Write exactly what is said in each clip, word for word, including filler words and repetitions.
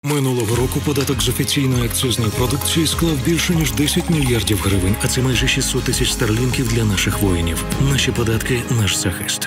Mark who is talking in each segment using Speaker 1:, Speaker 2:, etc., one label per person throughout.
Speaker 1: Минулого року податок з офіційної акцизної продукції склав більше ніж десять мільярдів гривень, а це майже шістсот тисяч старлінків для наших воїнів. Наші податки – наш захист.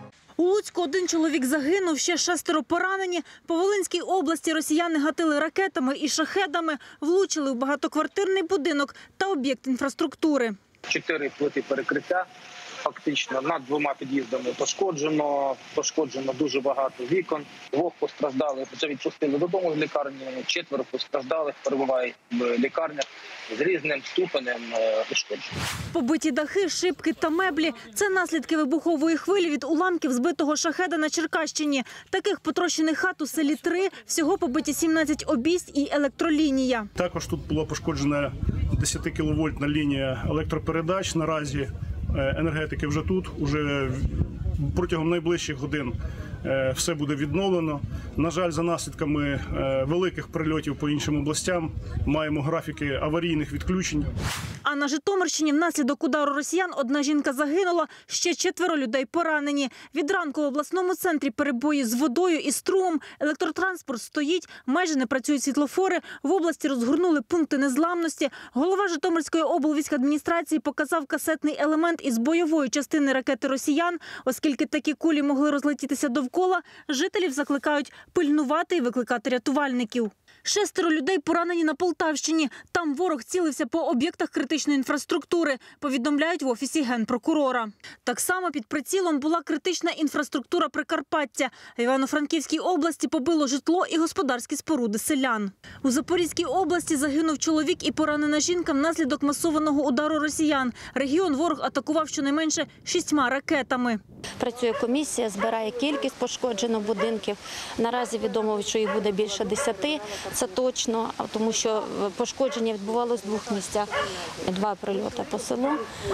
Speaker 2: У Луцьку один чоловік загинув, ще шестеро поранені. По Волинській області росіяни гатили ракетами і шахедами, влучили в багатоквартирний будинок та об'єкт інфраструктури.
Speaker 3: Чотири плити перекриття. Фактично над двома під'їздами пошкоджено, пошкоджено дуже багато вікон. Двох постраждалих вже відпустили додому з лікарні, четверо постраждалих перебувають в лікарнях з різним ступенем ушкоджень.
Speaker 2: Побиті дахи, шибки та меблі – це наслідки вибухової хвилі від уламків збитого шахеда на Черкащині. Таких потрощених хат у селі три, всього побиті сімнадцять обійсть і електролінія.
Speaker 4: Також тут була пошкоджена десятикіловольтна лінія електропередач. Наразі енергетики вже тут, уже протягом найближчих годин все буде відновлено. На жаль, за наслідками великих прильотів по іншим областям маємо графіки аварійних відключень.
Speaker 2: А на Житомирщині внаслідок удару росіян одна жінка загинула, ще четверо людей поранені. Від ранку в обласному центрі перебої з водою і струмом, електротранспорт стоїть, майже не працюють світлофори, в області розгорнули пункти незламності. Голова Житомирської облвійськадміністрації показав касетний елемент із бойової частини ракети росіян. Оскільки такі кулі могли розлетітися довкола, жителів закликають пильнувати і викликати рятувальників. Шестеро людей поранені на Полтавщині. Там ворог цілився по об'єктах критичної інфраструктури, повідомляють в Офісі Генпрокурора. Так само під прицілом була критична інфраструктура Прикарпаття. В Івано-Франківській області побило житло і господарські споруди селян. У Запорізькій області загинув чоловік і поранена жінка внаслідок масованого удару росіян. Регіон ворог атакував щонайменше шістьма ракетами.
Speaker 5: Працює комісія, збирає кількість пошкоджених будинків. Наразі відомо, що їх буде більше десяти. Це точно, тому що пошкодження відбувалося в двох місцях. Два прильоти по селу.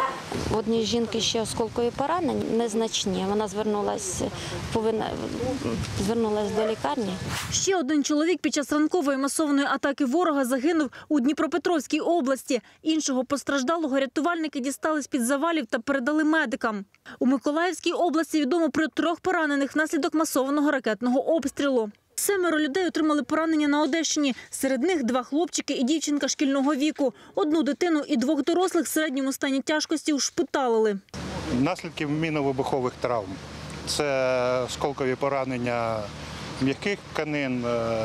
Speaker 5: В одній жінки ще осколкові поранення, незначні. Вона звернулася, повинна, звернулася до лікарні.
Speaker 2: Ще один чоловік під час ранкової масованої атаки ворога загинув у Дніпропетровській області. Іншого постраждалого рятувальники дістали з-під завалів та передали медикам. У Миколаївській області відомо про трьох поранених внаслідок масованого ракетного обстрілу. Семеро людей отримали поранення на Одещині. Серед них два хлопчики і дівчинка шкільного віку. Одну дитину і двох дорослих в середньому стані тяжкості ушпиталили.
Speaker 6: Наслідки мінно-вибухових травм – це осколкові поранення м'яких тканин,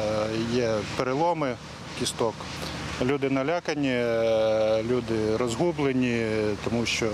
Speaker 6: є переломи кісток. Люди налякані, люди розгублені, тому що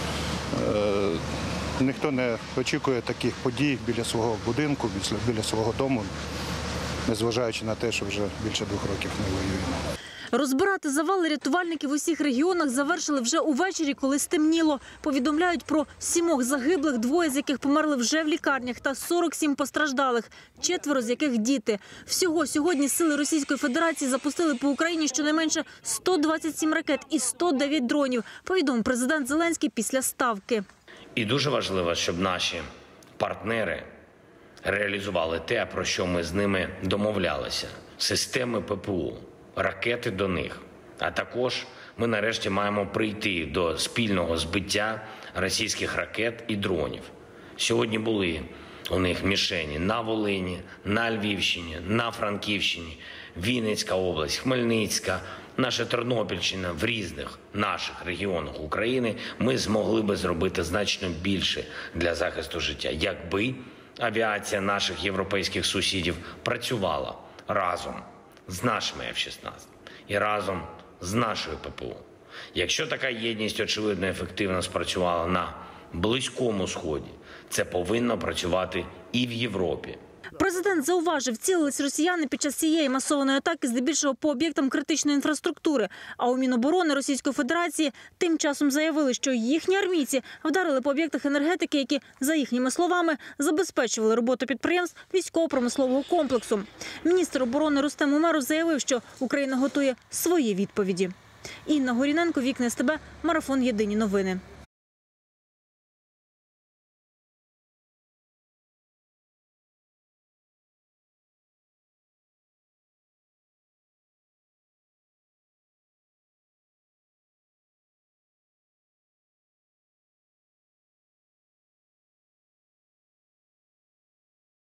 Speaker 6: ніхто не очікує таких подій біля свого будинку, біля свого дому, незважаючи на те, що вже більше двох років не воюємо.
Speaker 2: Розбирати завали рятувальники в усіх регіонах завершили вже увечері, коли стемніло. Повідомляють про сімох загиблих, двоє з яких померли вже в лікарнях, та сорок сім постраждалих, четверо з яких діти. Всього сьогодні сили Російської Федерації запустили по Україні щонайменше сто двадцять сім ракет і сто дев'ять дронів, повідомив президент Зеленський після ставки.
Speaker 7: І дуже важливо, щоб наші партнери реалізували те, про що ми з ними домовлялися. Системи ППО, ракети до них. А також ми нарешті маємо прийти до спільного збиття російських ракет і дронів. Сьогодні були у них мішені на Волині, на Львівщині, на Франківщині, Вінницька область, Хмельницька, наша Тернопільщина, в різних наших регіонах України ми змогли би зробити значно більше для захисту життя, якби авіація наших європейських сусідів працювала разом з нашими еф шістнадцять і разом з нашою ППО. Якщо така єдність, очевидно, ефективно спрацювала на Близькому Сході, це повинно працювати і в Європі.
Speaker 2: Президент зауважив, цілились росіяни під час цієї масованої атаки здебільшого по об'єктам критичної інфраструктури. А у Міноборони Російської Федерації тим часом заявили, що їхні армійці вдарили по об'єктах енергетики, які, за їхніми словами, забезпечували роботу підприємств військово-промислового комплексу. Міністр оборони Рустем Умеров заявив, що Україна готує свої відповіді. Інна Горіненко, Вікна ес те бе, Марафон. Єдині новини.